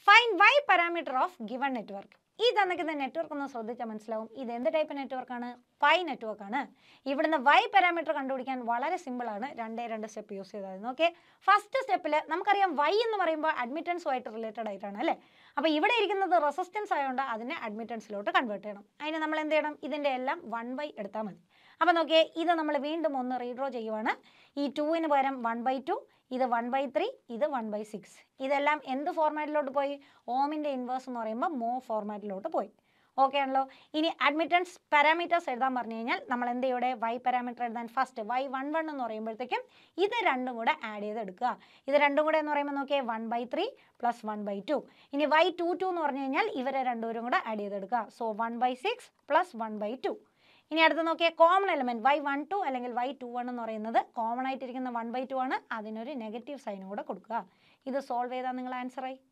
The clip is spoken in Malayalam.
Find y parameter of given network. ഈ തന്നിരിക്കുന്ന നെറ്റ്വർക്ക് ഒന്ന് ശ്രദ്ധിച്ചാൽ മനസ്സിലാവും ഇത് എന്ത് ടൈപ്പ് നെറ്റ്വർക്കാണ്? പൈ നെറ്റ്വർക്കാണ്. ഇവിടുന്ന് y പാരാമീറ്റർ കണ്ടുപിടിക്കാൻ വളരെ സിമ്പിളാണ്. രണ്ട് സ്റ്റെപ്പ് യൂസ് ചെയ്താൽ. ഓക്കെ, ഫസ്റ്റ് സ്റ്റെപ്പിൽ നമുക്കറിയാം y എന്ന് പറയുമ്പോൾ അഡ്മിറ്റൻസുമായിട്ട് റിലേറ്റഡ് ആയിട്ടാണ് അല്ലേ. അപ്പോൾ ഇവിടെ ഇരിക്കുന്നത് റെസിസ്റ്റൻസ് ആയതുകൊണ്ട് അതിനെ അഡ്മിറ്റൻസിലോട്ട് കൺവേർട്ട് ചെയ്യണം. അതിന് നമ്മൾ എന്ത് ചെയ്യണം? ഇതിൻ്റെ എല്ലാം 1/, എടുത്താൽ മതി. അപ്പോൾ നോക്കിയേ, ഇത് നമ്മൾ വീണ്ടും ഒന്ന് റീഡ്രോ ചെയ്യുവാണ്. ഈ 2ന് പകരം 1/2, ഇത് 1/3, ഇത് 1/6. ഇതെല്ലാം എന്ത് ഫോർമാറ്റിലോട്ട് പോയി? ഓമിൻ്റെ ഇൻവേഴ്സ് എന്ന് പറയുമ്പോൾ മോ ഫോർമാറ്റിലോട്ട് പോയി. ഓക്കെ ആണല്ലോ. ഇനി അഡ്മിറ്റൻസ് പാരാമീറ്റേഴ്സ് എഴുതാൻ പറഞ്ഞു കഴിഞ്ഞാൽ നമ്മൾ എന്ത് ചെയ്യൂടെ? y പാരാമീറ്റർ എഴുതാൻ ഫസ്റ്റ് y11 എന്ന് പറയുമ്പോഴത്തേക്കും ഇത് രണ്ടും കൂടെ ആഡ് ചെയ്തെടുക്കുക. ഇത് രണ്ടും കൂടെ എന്ന് പറയുമ്പോൾ നോക്കിയേ 1/3 + 1/2. ഇനി y22 എന്ന് പറഞ്ഞു കഴിഞ്ഞാൽ ഇവരെ രണ്ടുപേരും കൂടെ ആഡ് ചെയ്തെടുക്കുക. സോ 1/6 + 1/2. ഇനി അടുത്ത് നോക്കിയാൽ കോമൺ എലമെൻറ്റ് y12 അല്ലെങ്കിൽ y21 എന്ന് പറയുന്നത് കോമൺ ആയിട്ടിരിക്കുന്ന 1/2 ആണ്. അതിനൊരു നെഗറ്റീവ് സൈൻ കൂടെ കൊടുക്കുക. ഇത് സോൾവ് ചെയ്താൽ നിങ്ങൾ ആൻസറായി.